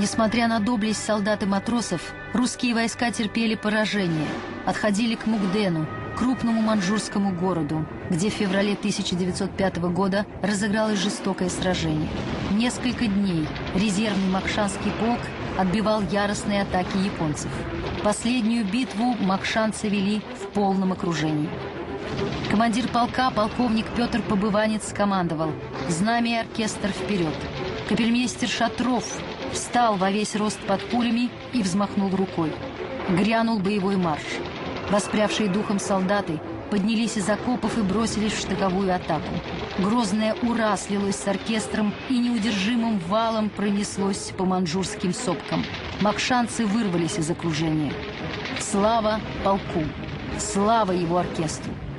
Несмотря на доблесть солдат и матросов, русские войска терпели поражение, отходили к Мукдену, крупному маньчжурскому городу, где в феврале 1905 года разыгралось жестокое сражение. Несколько дней резервный Макшанский полк отбивал яростные атаки японцев. Последнюю битву макшанцы вели в полном окружении. Командир полка, полковник Петр Побыванец, скомандовал: «Знамя и оркестр вперед!». Капельмейстер Шатров встал во весь рост под пулями и взмахнул рукой. Грянул боевой марш. Воспрявшие духом солдаты поднялись из окопов и бросились в штыковую атаку. Грозное «Ура!» слилось с оркестром и неудержимым валом пронеслось по маньчжурским сопкам. Макшанцы вырвались из окружения. Слава полку! Слава его оркестру!